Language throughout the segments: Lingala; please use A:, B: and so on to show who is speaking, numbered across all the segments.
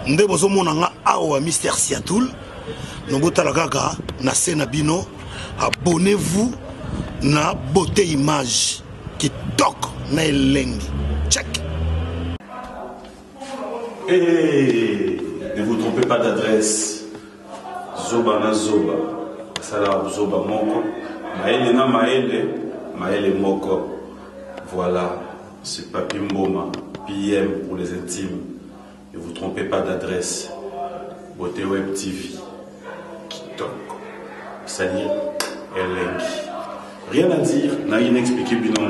A: nde bozo monanga awa Mister Siatoul nobotala kaka na sena bino. Abonnez-vous na beauté image qui toque na elengi. Check.
B: Et ne vous trompez pas d'adresse. Zoba na zoba. Sala zoba moko. Maele na maele. Maele moko. Voilà. C'est Papi Mboma. PM pour les intimes. Ne vous trompez pas d'adresse. Beauté Web TV. Qui toque. C'est-à-dire elengi. Rien à dire. N'a rien expliqué binon.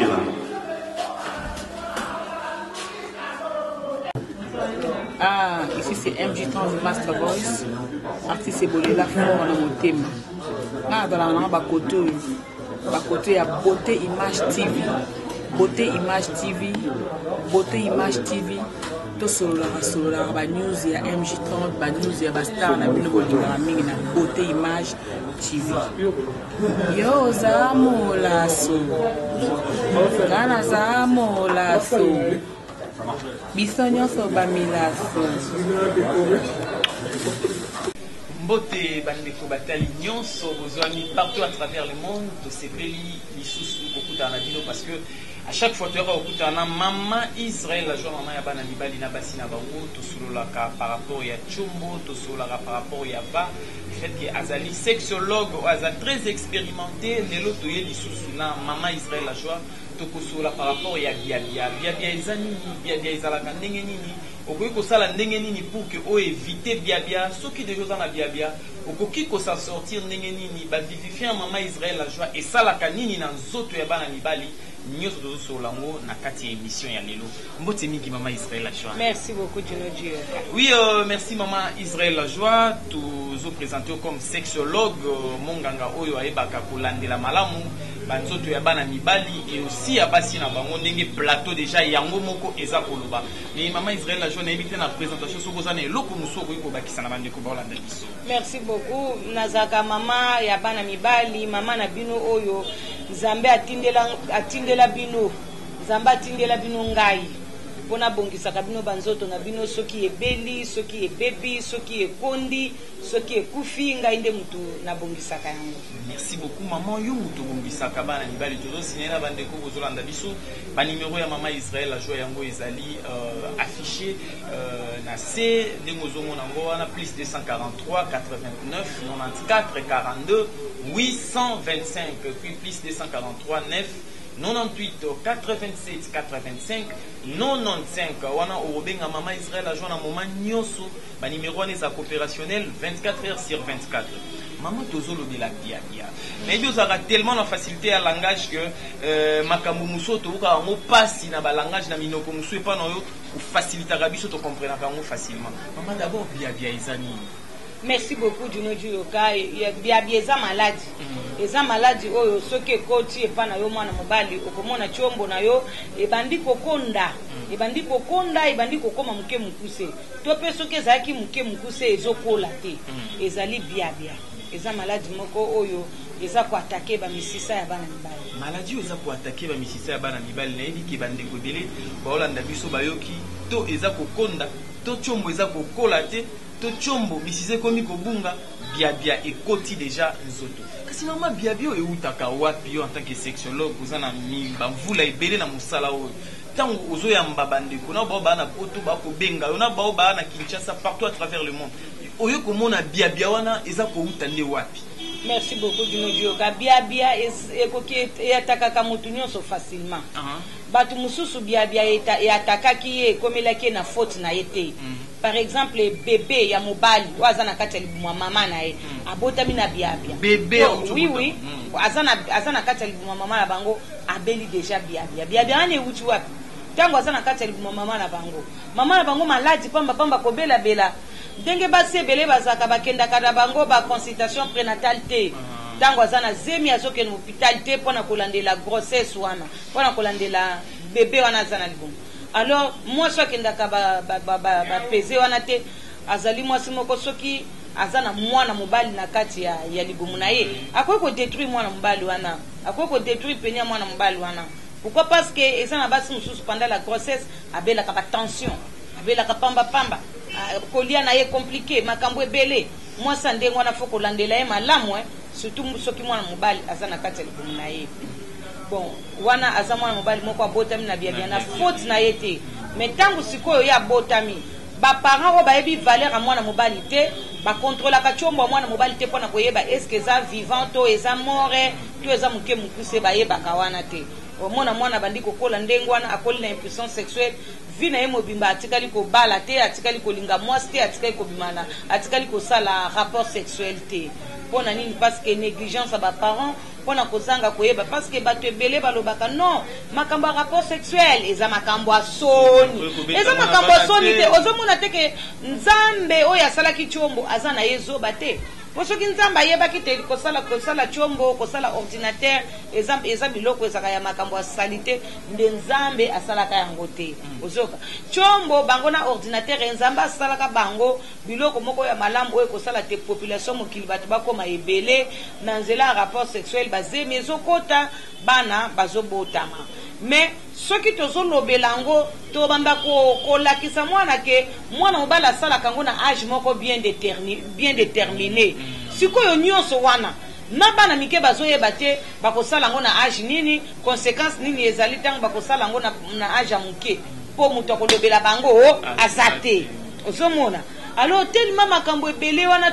C: Ah, ici c'est MJ Trans Master Voice. Artiste Ebola la fort dans mon thème. Ah, dans la langue Bakoto à Beauté Image TV. Beauté Image TV. Beauté Image TV. Tout sur la news ya MJ Trans, ba news ya Bastar na bino bolinga mingi na Beauté Image TV. Yo zamola so. Kana zamola so. Bisogno bamilaso.
D: Mbote bandeko batali nyonso bozwami partout à travers le monde de ces pays lisusu kokutana bino parce que à chaque fois tu auras okutana maman Israël la joie maman ya bana libali na basi na bango to sololaka par rapport ya chombo to sololaka par rapport ya ba fait que azali sexologue azali très expérimenté lelo to ye lisusu na maman Israël la joie to kosola par rapport ya biabia ezani biabia ezalaka ndenge nini okoki kosala ndenge nini pour que o éviter biabia soki déjà dans la biabia okoki ko s'en sortir ndenge nini ba vivifier maman Israël la joie et salaka nini na nzoto ya bana mibali nyoso dozo solango na kati émission ya lelo mbote mingi maman Israël la joie.
C: Merci beaucoup Juno Dieu.
D: Oui, merci maman Israël la joie tuzo présenter comme sexologue monganga oyo ayebaka kolandela malamu banzoto ya bana mibali et aussi ya basi na bango ndenge plateau déjà yango moko eza koloba mais maman Israël la joie na invité na présentation sokozana eloko musoko ko bakisa na bande ko balanda biso.
E: Merci beaucoup nazaka mama ya bana mibali mama na bino oyo Nzambe atindela bino Nzambe atindela bino ngai pona bongisaka bino banzoto na bino soki ebeli soki ebebi soki ekondi soki ekufi ngai nde mutu na bongisaka yango.
D: Merci beaucoup maman yo mutu bongisaka bana mibali tozo sinela bande ko bozolanda biso ba numéro ya maman Israël la joie yango ezali affiché na C ndengozo monango wana plus 243 89 94 42 825 puis plus 243 9 98 87 85 95 wana obenga maman Israël la joie na moment nyonso ba numéro wana za opérationnel 24 heures sur 24 maman tozolo de la bia mais ils ont tellement la facilité à langage que makambo musoto uka ngo pasi na ba langage na minoko muso pas no yo faciliter rabiso to comprendre ka ngo facilement maman d'abord bia izani.
E: Merci beaucoup Juno Dioka biabia eza maladi eza maladi oyo soki ekoti epa na yo mwana mobali okomona chombo na yo ebandi kokonda ebandi kokoma muke mukuse to pe soki ezalaki muke mukuse ezokola te ezali biabia eza maladi moko oyo eza ko attaquer ba misisa ya bana mibali
D: maladi eza ko attaquer ba misisa ya bana mibali na yebi ki bande ko dele ba olanda biso bayoki to eza kokonda to chombo eza kokola te to chombo misise komi kobunga biabia ekoti déjà nzoto kasi mama biabia eutaka wapi yo en tant que sexologue ozana mimba mvula ebele na musala oyo tango ozoyamba bandeko na bao bana poto bakobenga yo na bao bana Kinshasa partout à travers le monde oyo komona biabia wana eza kouta nde wapi.
E: Merci beaucoup Juno Dioka biabia ekoki etakaka mutu nyonso facilement batu mususu biabia etakaki ye komelaki na faute na yete par exemple bébé ya mobali wazana kati ya libuma mama na ye abotami na biabia
D: bébé
E: oui azana kati ya libuma mama na bango abeli déjà biabia ane uchi wapi tango azana kati ya libuma mama na bango maladi pamba kobela bela ndenge basebele bazaka bakendaka na bango ba consultation prénatale te tango azana zemi azoke na hôpital te pona kolandela grossesse wana pona kolandela bébé wana azana libuma. Alors moi soki ndaka ba peser wana te azali mwasi moko soki azana mwana mobali na kati ya libumu na ye akoki ko détruire mwana mobali wana akoki ko détruire penia mwana mobali wana. Pourquoi? Parce que ezana basi mususu pendant la grossesse abelaka ba tension abelaka pamba kolia na ye compliqué makambo ebele mwasa ndenge wana fo kolandela ye malamu surtout soki mwana mobali aza na kati ya libumu na ye bon wana aza mwana mobali moko abotami na biabia na faute na ye te mais ntango sikoyo ye abotami baparent oyo bayebi valeur ya mwana mobali te bakontrolaka tiombo ya mwana mobali te mpona koyeba eske eza vivant to eza more to eza moke mokuse bayebaka wana te omona mwana bandi kokola ndenge wana akoli na impuissance sexuelle vi na ye mobimba atikali kobala te atikali kolinga mwasi te atikali kobimana atikali kosala rapport sexuel te mpona nini parce que négligence ya baparent mpona kozanga koyeba parce que bato ebele balobaka non makambo ya rapport sexuel eza makambo ya soni eza makambo ya soni te ozomona te ke nzambe oyo asalaki tiombo aza na ye zoba te po soki nzambe ayebaki te kosala tiombo kosala ordinateur eza biloko ezaka ya makambo ya sali te nde nzambe asalaka yango te ozoka tiombo bango na ordinateur nzambe asalaka bango biloko moko ya malamu oyo kosala te population mokili bato bakoma ebele na nzela ya rapport sexuel bazemi ezokota bana bazobotama mais soki tozolobela yango tobanda kolakisa mwana ke mwana mobali asalaka yango na age moko bien déterminé sikoyo nyonso wana na bana mike bazoyeba te bakosala yango na age nini conséquence nini ezali ntango bakosala yango na age ya moke mpo moto akolobela bango aza te ozomona alors tellement makambo ebele wana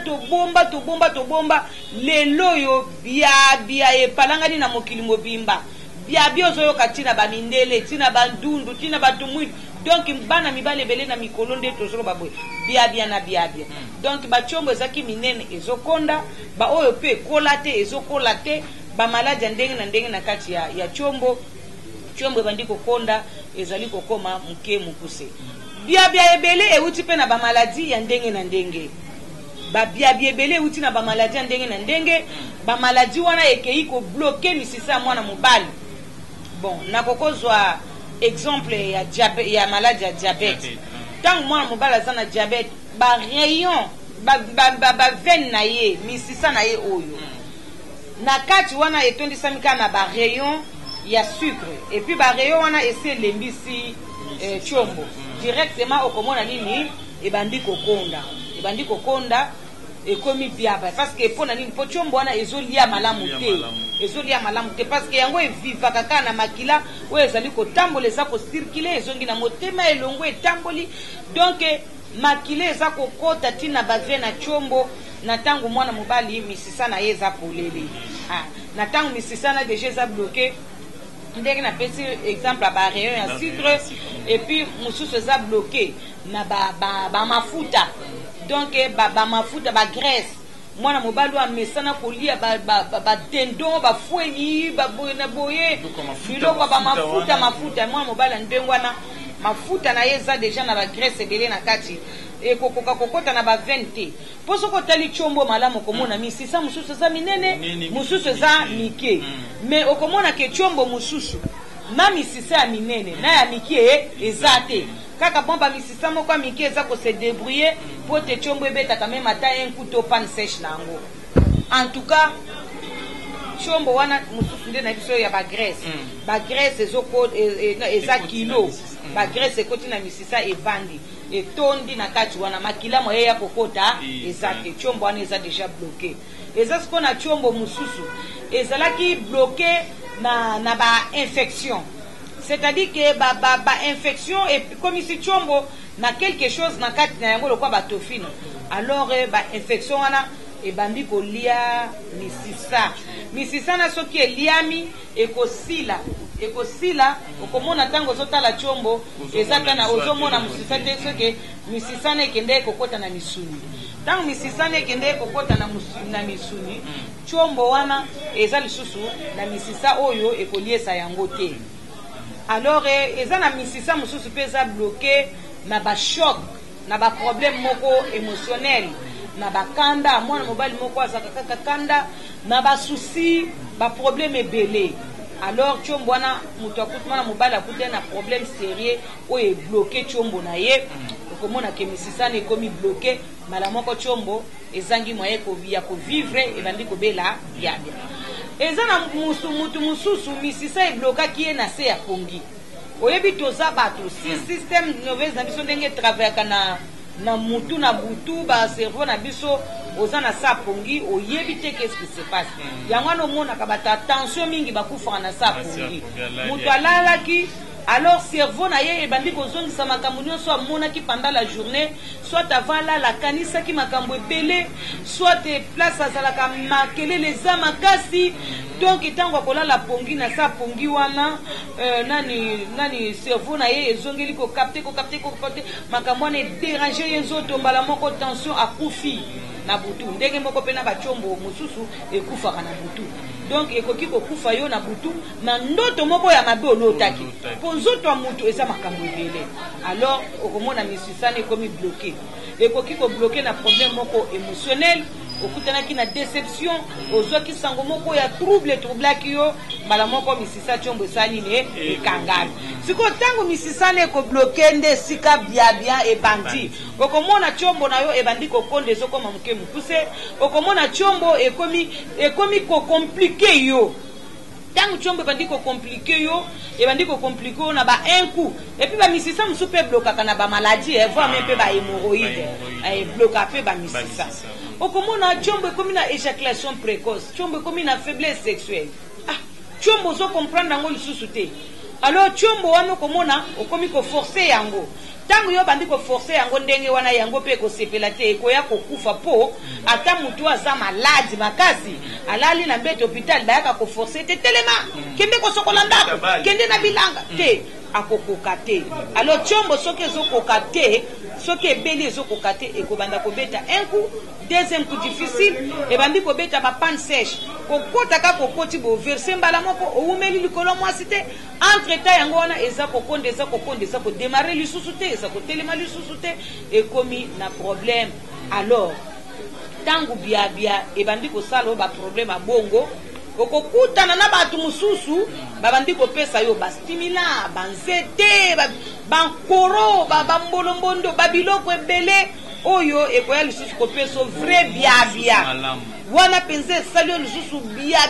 E: tobomba lelo oyo biabia epalangani na mokili mobimba biabia ozoyoka ntina bamindele ntina bandundu ntina bato mwindu donc bana mibale ebele na mikolo nde tozoloba boye biabia na biabia donc batiombo ezaki minene ezokonda baoyo mpe ekola te ezokola te bamaladi ya ndenge na ndenge na kati ya tiombo ebandi kokonda ezali kokoma moke mokuse biabia ebele euti mpe na bamaladi ya ndenge na ndenge babiabia ebele euti na bamaladi ya ndenge na ndenge bamaladi wana ekei kobloke misisa ya mwana mobali bon nakokozwa exemple ya maladi ya diabete ntango mwana mobali aza na diabete barayon bavene na ye misisa na ye oyo na kati wana etondisami kaka na barayon ya sucre epuis barayon wana esi elembisi tiombo directement okomona nini ebandi kokonda ekomi biaba parce que mpona nini mpo tiombo wana ezolia malamu te parce que yango evivaka kaka na makila oyo ezali kotambola eza kocircule ezongi na motema elongo etamboli donc makila eza kokota ntina bavie na tiombo na ntango mwana mobali misisa na ye eza polele na ntango misisa na deja eza bloqué ndenge napesi exemple ya barayon ya sucre epuis mosusu eza bloqué na bamafuta donc bamafuta bagraisse mwana mobali oyo amesana kolia batendon bafwenyi baboye na boye biloko bamafuta mwana mobali andenge wana mafuta na ye eza deja na bagraisse ebele na kati ekokoka kokota na bavene te mpo soki otali tiombo malamu okomona misisa mosusu eza minene mosusu eza mike mais okomona ke tiombo mosusu na misisa ya minene na ya mike eza te kaka bon bamisisa moko ya mike eza kose débrouiller mpo te tiombo ebetaka meme ata un coup to panne sèche na yango en tout cas tiombo wana mosusu nde na biso ya bagraisse eza kilo bagraisse ekoti na misisa evandi etondi na kati wana makila moye ya kokota eza te tiombo wana eza déjà bloqué eza siko na tiombo mosusu ezalaki bloqué na ba-infection c'est-à-dire que ba-infection comme si tiombo na quelque chose na kati na yango lokwa batofino alors ba-infection wana ebandi kolia misisa na soki eliami ekosila okomona ntango ozotala tiombo eza kana ozomona misisa te soki misisa na ekende kokota na misuni ntango misisa na ekende kokota na misuni tiombo wana eza lisusu na misisa oyo ekoliesa yango te alors eza na misisa mosusu mpe eza bloqué na bachoc na baproblème moko émotionnel na bakanda mwana mobali moko azaka kaka kanda na basusi baproblème ebele alors tiombo wana moto akuti mwana mobali akuti na problème sérieux oyo ebloqué tiombo na ye okomona ke misisa na ekomi bloqué mala moko tiombo ezangi moye ya kovivre ebandi kobela biabia eza na mutu mosusu misisa eblokaki ye na se ya pongi oyebi toza bato si système mauvaise na biso ndenge travaillaka na mutu na butu ba cerveau na biso oza na sa pongi oyebi te qu'est-ce qui se passe yango no mona ka bata tension mingi bakufa na sa pongi mutu alalaki alors cerveau na ye ebandi kozongisa makambo nyonso amonaki pendant la journée soit avant la kanisaki makambo ebele soit place azalaka makelele eza makasi donc ntango akolala pongi na sa pongi wana nani cerveau na ye ezongeli kokapte makambo wana edérange ye nzoto mbala moko tension akufi na butu ndenge moko mpe na bachombo mosusu ekufaka na butu donc ekoki kokufa yo na butu na ndoto moko ya mabe olotaki mpo nzoto ya mutu eza makambo ebele alors okomona misisana ekomi bloqué ekoki kobloqué na problème moko émotionnel okutanaki na déception ozwaki sango moko ya troublaki yo mbala moko misisa chombo esali ne ekangami siko ntango misisana ekobloke nde esika biabia ebandi okomona chombo na yo ebandi kokonda ezokoma moke mokuse okomona chombo ekomi kokomplike yo ntango chombo ebandi kokomplike yo ebandi kokomplike yo na ba un coup epuis bamisisa mosusu mpe eblokaka na bamaladie voire mpe bahémoroïde ebloka mpe bamisisa okomona chombo ekomi na éjaculation précoce chombo ekomi na faiblesse sexuelle chombo ozo comprendre yango lisusu te alors chombo wana okomona okomi koforce yango ntango yo bandi koforce yango ndenge wana yango mpe ekosepela te ekoya kokufa po ata mutu aza maladi makasi alali na mbete hôpital bayaka koforce te telema kende kosokola ndako kende na bilanga te akokoka te alors chombo soki ezokoka te soki ebeli ezokoka te ekobanda kobeta un coup deuxième coup difficile ebandi kobeta bapane sèche kokotaka kokoti boverse mbala moko owumeli likolo mwasi te entre temps yango wana eza kokonda kodémarre lisusu te eza kotelema lisusu te ekomi na problème alors ntango biabia ebandi kosala oyo baproblème abongo okokutana na bato mosusu babandi kopesa yo bastimula banzete bankoro bambolombondo babiloko ebele oyo ekoya lisusu kopesa vrai biabia wana penza esali yo lisusu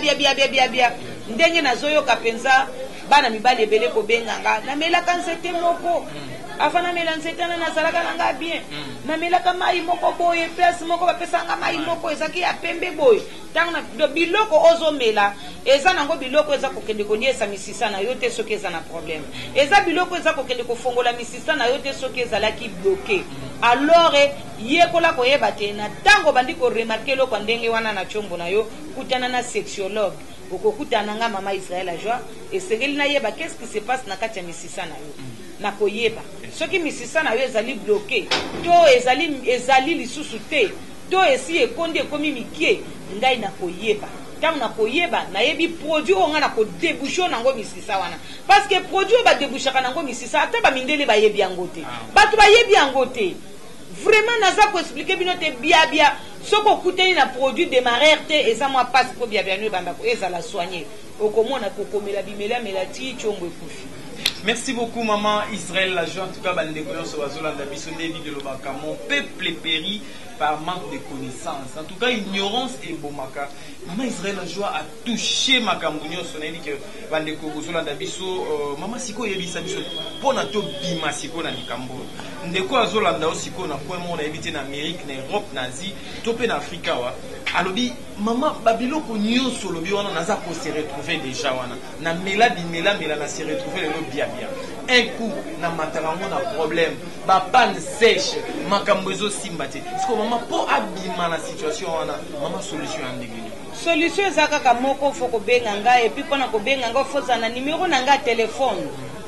E: biabia ndenge nazoyoka penza bana mibali ebele kobenganga namelaka nzete moko afa namela nzete wana nazalaka nanga bien namelaka mai moko boye place moko bapesanga mai moko ezaki ya pembe boye ntango na biloko ozomela eza nango biloko eza kokende koniesa misisa na yo te soki eza na problème eza biloko eza kokende kofongola misisa na yo te soki ezalaki bloqué alors yekola koyeba te na ntango bandi koremarke eloko ndenge wana na chombo na yo kutana na sexologue okokutana nga mama Israël la joie esengeli na yeba qu'est-ce qui se passe na kati ya misisa na yo na koyeba soki misisa na yo ezali bloqué to ezali lisusu te to esi ekondi ekomi mikie ngai na koyeba ntango na koyeba nayebi produit oyo nga na kodebushe nango misisa wana parce que produit oyo badebushaka nango misisa ata bamindele bayebi yango te bato bayebi yango te vraiment naza koexplike bino te biabia soki okutani na produit démarreur te eza mwa pasi mpo biabia no ebanda ezala soigné okomona kokomela bimelamela ti chombo ekufi.
D: Merci beaucoup maman Israël la joie en tout cas bandeko nyonso bazolanda biso nde bilobaka mon peuple périt par manque de connaissances. En tout cas ignorance et bomaka. Maman Israël la joie a touché makambo nyonso na yiki bandeko bazolanda biso maman siko yebisa biso pona to bima siko na likambo. Ndeko azolanda osiko na point mo na ebité na Amérique na Europe na Asie to pe na Afrika wa. Alobi maman babiloko nyonso lobi wana naza ko se retrouver déjà wana na mela na se retrouver le bien un coup na matarango na problème ba panne sèche makambo ezo simba te siko maman po abima na situation wana maman solution ya ndenge
E: solution ezaka ka moko foko benga nga et puis pona ko benga nga foza na numéro na nga téléphone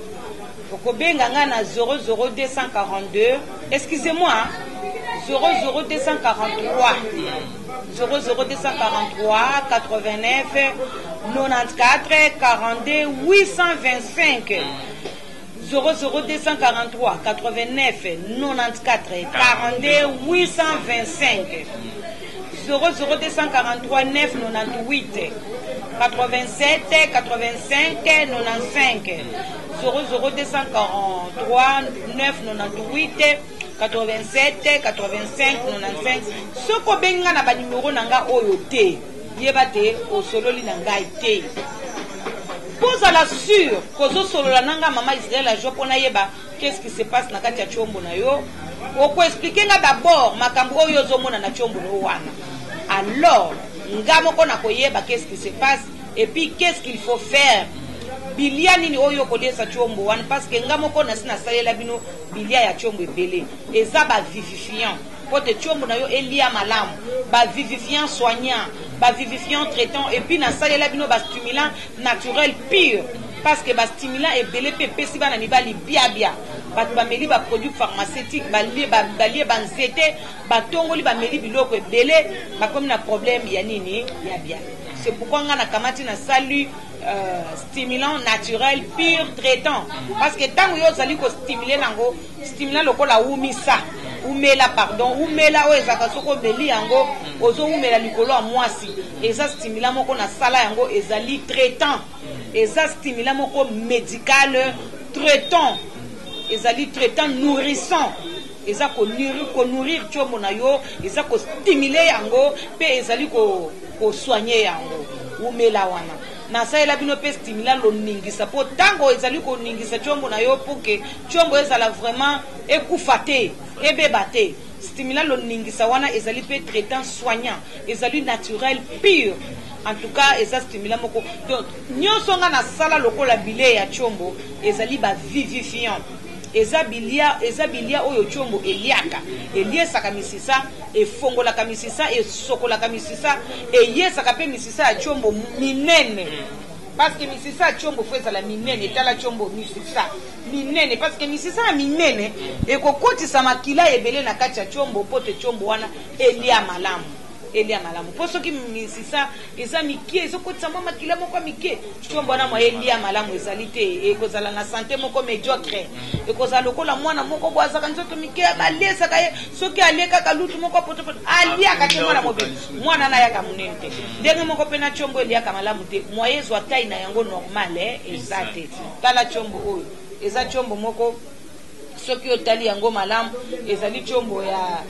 E: foko benga nga na 00242 excusez-moi 00243 00243 89 94 42 825 00243 89 94 42 825 00243 998 87 85 95 00243 998 87 85 95 soko benga na ba numéro nanga oyo te yeba te osololi na ngai te pose la sûr kozo solola nanga mama Israël la joie pona yeba qu'est-ce qui se passe na kati ya chombo na yo oko expliquer nga d'abord makambo oyo zomona na chombo wana. Alors ngamoko na koyeba qu'est-ce qui se passe et puis qu'est-ce qu'il faut faire. Bilia nini oyo kolesa chombo wana parce que ngamoko na sina salela bino bilia ya chombo ebele eza ba vivifiant. Pote chombo na yo elia malamu ba vivifiant soignant, ba vivifiant traitant et puis na salela bino ba stimulant naturel pur parce que ba stimulant ebele pe pesi bana mibali bia batu ba meli ba produit pharmaceutique ba lie ba nzete ba tongoli ba meli biloko ebele ba komi na problème ya nini ya bia. C'est pourquoi on a kamati na salu stimulant naturel pur traitant parce que tant yo zali ko stimuler nango stimulant lokola umisa umela pardon umela o ezaka soko meli yango ozo umela likolo a mwasi eza stimulant moko na sala yango ezali traitant eza stimulant moko médical traitant ezali traitant nourrissant eza ko nourrir chombo na yo eza ko stimuler yango pe ezali ko soigner yango umela wana na saela bino pe stimulant lo ningisa po tango ezali ko ningisa chombo na yo pour que chombo ezala vraiment ekufate ebebate stimulant lo ningisa wana ezali pe traitant soignant ezali naturel pur. En tout cas eza stimulant moko donc nyonso nga na sala lokola bile ya chombo ezali ba vivifiant eza bilia oyo chombo eliesaka misisa efongolaka misisa esokolaka misisa eyesaka pe misisa ya chombo minene parce que misisa ya chombo fo ezala minene etala chombo misisa minene parce que misisa ya minene ekokotisa makila ebele na kati ya chombo pote chombo wana elia malamu po soki misisa eza mikie ezokotisa mwa makila moko mike chombo wana mwa elia malamu ezali te ekozala na santé moko médiocre ekozala lokola mwana moko bwazaka nzoto mike balesaka ye soki alekaka lutu moko potopoto aliaka te mwana mobile mwana na yaka munene te ndenge moko pe na chombo eliaka malamu te moye ezwa taille na yango normal eza te tala chombo oyo eza chombo moko soki otali yango malamu ezali chombo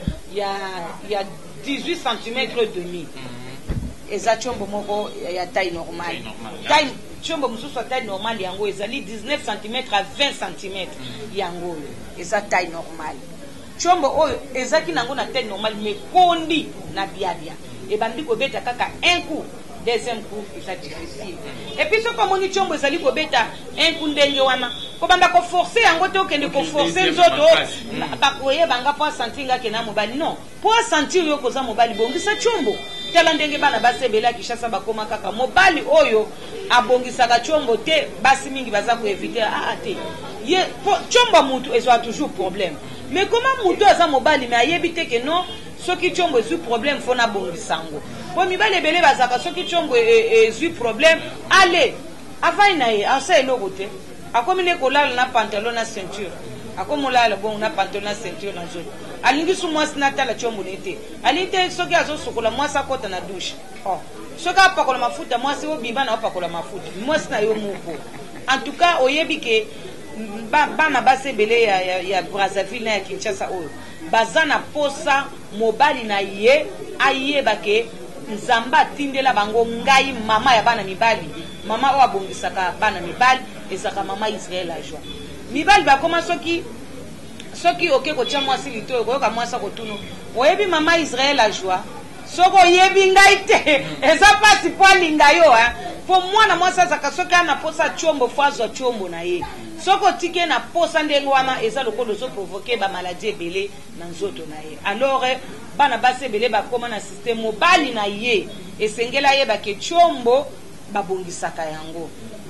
E: ya 18 cm demi. Eza chombo moko ya taille normale. Taille chombo mususu ya taille normale yango ezali 19 cm à 20 cm yango eza taille normale. Chombo oyo ezaki nango na taille normale mais kondi na biabia. E bandi ko beta kaka un coup, deuxième coup eza difficile. Et puis so komoni chombo ezali ko beta un coup ndenge wana. Ko banda ko forcer yango te okende ko forcer nzoto bakoye banga po sentir nga kena mobali non. Po sentir yo koza mobali bongisa chombo. Tala ndenge bana basebela Kishasa bakoma kaka mobali oyo abongisaka chombo te basi mingi baza ko éviter te. Ye chombo mutu ezwa toujours problème. Mais comment mutu aza mobali mais ayebite ke non soki chombo ezwi problème fona bongisango. Po mibali ebele bazaka soki chombo ezwi problème allez avai na ye asa eloko te. Akomi ne kolala na pantalon na ceinture. Akomolala bon na pantalon na ceinture na zone. Alingi su mwasi na tala chombo nete. Alinte soki azo sokola mwasi akota na douche. Oh. Soki apakola mafuta mwasi o biba na apakola mafuta. Mwasi na yo moko. En tout cas oyebi ke bana basebele ya Brazzaville na ya Kinshasa oyo. Bazana posa mobali na ye ayeba ke nzamba tindela bango ngai mama ya bana mibali. Mama o abongisaka bana mibali ezaka mama Israël a joie. Mibali ba koma soki oke ko tia mwasi lito ko ka mwasa ko tuno. Oyebi mama Israël a joie. Soko yebi ngai te eza pasi po linga yo po mwana mwasa zaka soki ana posa chombo fazwa chombo na ye. Soko tike na posa ndenge wana eza lokolo zo provoquer ba maladie belé na nzoto na ye. Alors bana base belé ba koma na système mobali na ye esengela ye ba ke chombo babongisaka yango.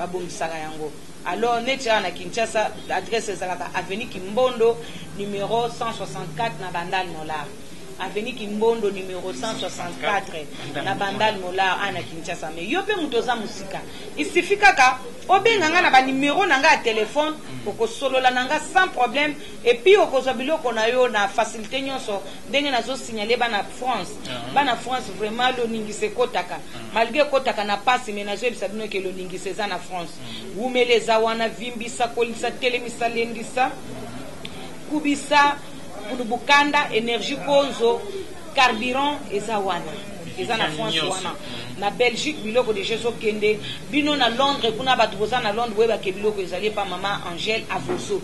E: Alors netia na Kinshasa adresse ezalaka avenue Kimbondo numéro 164 na Bandal Molar. Avenue Kimbondo numéro 164 na Bandal Molar ana Kinshasa. Mais yo pe mutoza musika. Isifi kaka obenga nga na ba numéro nanga ya téléphone oko solola nanga sans problème et puis okozwa biloko na yo na facilité nyonso ndenge nazo signaler bana France. Bana France vraiment lo ningise kotaka. Malgré kotaka na passe mais nazo ebisa bino ke lo ningise za na France. Wumeleza wana vimbisa kolisa telemisa lendisa kubisa Bukanda, énergie Konzo, carburant et Zawana. Ils en France wana. Na Belgique, biloko de Jésus Kende. Bino na Londres, kuna batuboza na Londres, weba ke biloko ezali pa maman Angèle Avoso.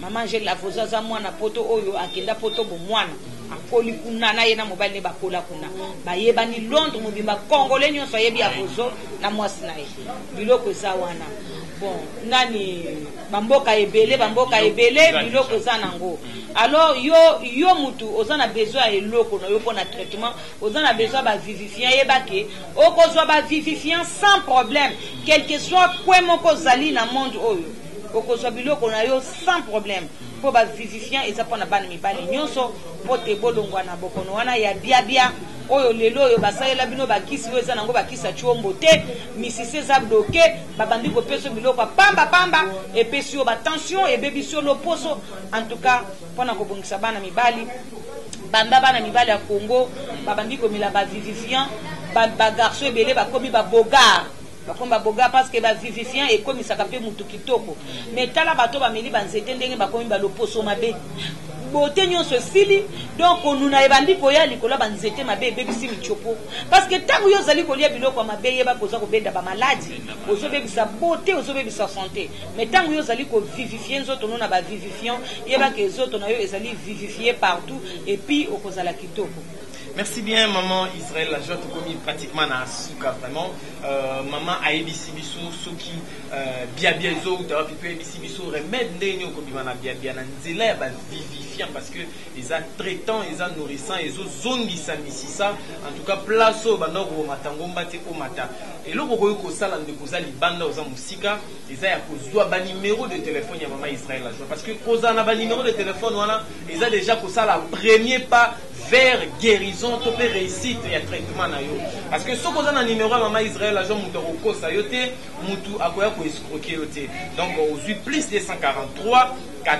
E: maman Angèle Lavozo za mwana poto oyo akenda poto bo mwana akoli kuna na yena mobile ne bakola kuna bayebani Londres mobimba congolais nyonso yebi Avozo na mwasi na ye biloko za wana bon nani bamboka ebele biloko za nango. Alors yo mutu ozana besoin eloko na yo pona traitement ozana besoin ba vivifiant yebake okozwa ba vivifiant sans problème quel que soit quoi moko zali na monde oyo okozwa biloko na yo sans problème po ba vivifiant eza pona bana mibali nyonso po te bolongwa na bokono wana ya biabia oyo lelo oyo basalela bino bakisi oyo eza nango bakisa chombo te misisi eza bloqué babandi kopesa biloko pamba epesi yo batension ebebisi yo loposo. En tout cas mpona kobongisa bana mibali bana mibali ya Congo babandi komila ba vivifiant bagarso ebele bakomi babogar bakomba boga parce que ba vivifiant et comme ça kapé mutu kitoko mais tala bato ba meli banzete ndenge bakomi ba loposo mabe bote nyonso sili donc on na ebandi koya likola banzete mabe bebisi michopo parce que tango yo zali kolia biloko mabe yeba koza ko benda ba maladie ozo bebisa bote ozo bebisa santé mais tango yo zali ko vivifier nzoto na ba vivifiant yeba ke zoto na yo ezali vivifier partout et puis okozala kitoko.
D: Merci bien, maman Israël. La joie te commis pratiquement dans Souka, vraiment. Maman a ABC biso, ceux qui bien zo, tu as pu ABC biso, remède n'enyo comme mana bien n'zela ba vivifiant parce que les a traitants, les a nourrissants, les autres zones qui ça. En tout cas, place au bandor au matangomba te au mata. Et là, vous ko sala ndekuza libanda aux musika, les a ya kozwa ba numéro de téléphone ya maman Israël la joie parce que koza na ba numéro de téléphone voilà, les a déjà ko sala premier pas vers guérison, tu peux réussir et traitement na yo. Parce que ce qu'on a un numéro maman Israël, la jambe mutoko sayote, mutu akoya ko escroquer yote. Donc aujourd'hui plus de 143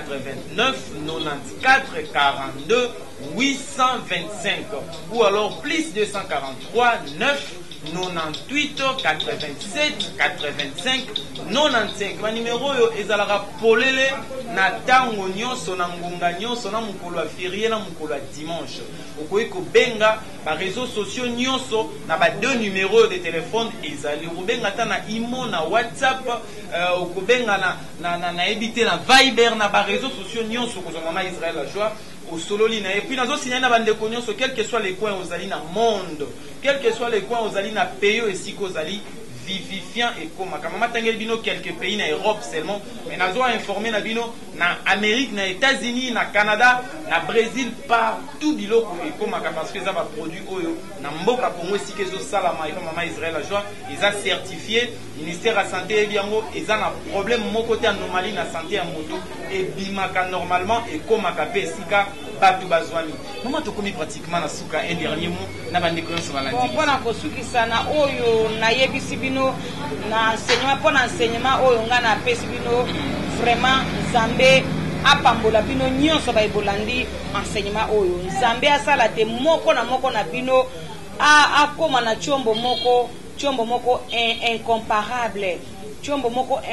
D: 89 94 42 825 ou alors plus de 143 9 98 87 85 95. Ma numéro yo ezalaka polele na tango nyonso na ngonga nyonso na mukolo wa férié na mukolo wa dimanche. Okoyi ko benga ba réseaux sociaux nyonso na ba deux numéros de téléphone ezali obenga ta na imo na WhatsApp okobenga na ebité na Viber na ba réseaux sociaux nyonso ko maman Israël la joie au solo lina et puis nazo signer na bande nyonso quel que soit les coins aux ali na monde quel que soit les coins aux ali na pays et si kozali vivifiant et comme maman tangel bino quelques pays na Europe seulement mais nazo informer na bino na Amérique na États-Unis na Canada na Brésil partout biloko et comme parce que ça va produit oyo na mboka Congo si que zo salama et maman Israël la joie ils a certifié ministère de santé et biango ils ont un problème mon côté anomalie na santé à moto et bimaka normalement et comme akapé sika batu bazwani maman to komi pratiquement na suka un dernier mot na bande ko so balandi
E: bon na ko sukisa na oyo na yebisi bino na enseignement pour enseignement oyo nga na pesi bino vraiment Nzambe apambola bino nyonso ba ebolandi enseignement oyo Nzambe asala te moko na bino akoma na chombo moko incomparable chombo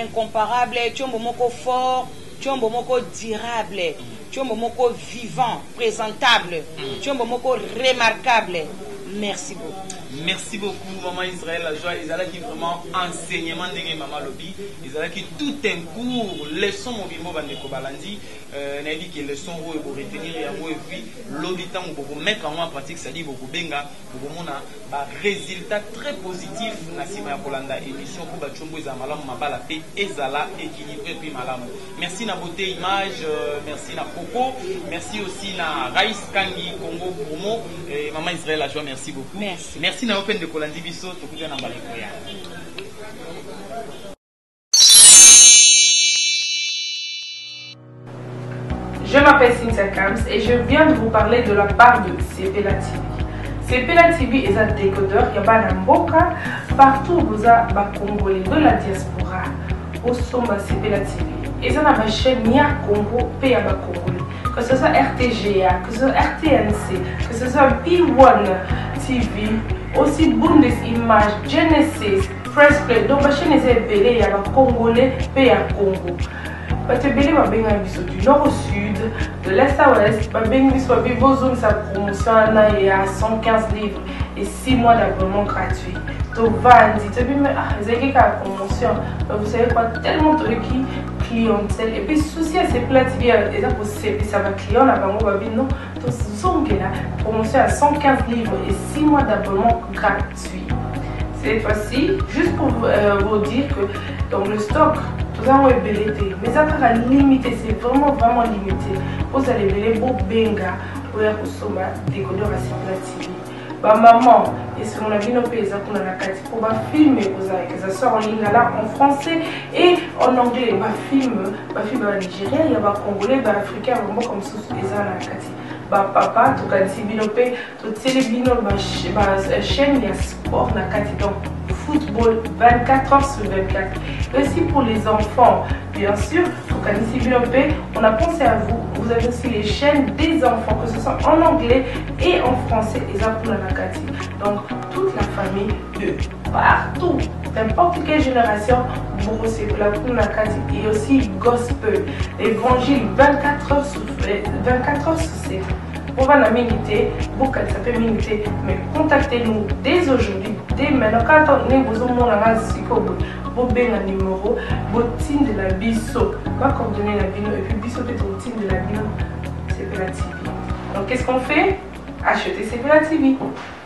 E: moko fort chombo moko durable chombo moko vivant présentable chombo moko remarquable. Merci beaucoup.
D: Merci beaucoup, maman Israël la joie. Ils allaient qui vraiment enseignement de maman lobby. Ils allaient qui tout un cours leçon mon bimbo bandeko balandi. N'a dit que leçon où vous retenir et puis lobby temps pour vous mettre en pratique, ça dit vous benga pour vous mona ba résultat très positif na sima ya Kolanda émission pour ba chombo za malamu mabala pe ezala équilibré puis malamu. Merci na beauté image, merci na Coco, merci aussi na Rice Kangi Congo Promo et maman Israël la joie. Merci beaucoup. Merci na open de Kolandi biso tokuja na baleko ya.
F: Je m'appelle Cynthia Kams et je viens de vous parler de la part de Sepela TV. Sepela TV est un décodeur qui a mboka partout où vous avez Congolais de la diaspora au sommet Sepela TV. Et ça ma chaîne Nia Congo paye à Congolais. Que ce soit RTGA, que ce soit RTNC, que ce soit P1 TV, aussi Bundesimage, Genesis, Press Play. Donc ma chaîne est belée à Congolais paye à Congo. Parce que Bélé va bien du nord au sud, de l'est à ouest, va bien vos zones sa promotion à 115 livres et 6 mois d'abonnement gratuit. Donc, Vandi, tu as vu, mais vous avez la promotion, vous savez quoi, tellement de qui clientèle et puis souci à ces plats TV et ça va client là bango babino to zongela promotion à 115 livres et 6 mois d'abonnement gratuit. Cette fois-ci, juste pour vous dire que donc le stock, tout ça est belleté, mais ça sera limité, c'est vraiment limité. Vous allez belleter pour benga, pour y consommer décodeur à ces plats TV. Bah maman, et ce qu'on a vu nos pays, pour filmer, que ça sort en ligne là en français et en anglais. Bah film en Nigeria, il y a des Congolais, des Africains, vraiment comme ça, les Anakati. Bah papa, tout cas, si binopé, tout télébino, chaîne, il y a sport, nakati, donc football 24 heures sur 24. Et aussi pour les enfants, bien sûr, tout cas, si binopé, on a pensé à vous. Vous avez aussi les chaînes des enfants, que ce soit en anglais et en français, et ça pour la nakati. Donc toute la famille de partout, n'importe quelle génération, pour aussi pour la nakati et aussi gospel, évangile 24 heures sur 7. On va la miniter, pour qu'elle s'appelle miniter, mais contactez-nous dès aujourd'hui, dès maintenant. Quand on est besoin de vous bien un numéro, votre team de la biso, va coordonner la bino et puis biso peut être team de la bino, c'est la TV. Donc qu'est-ce qu'on fait? Acheter c'est la TV.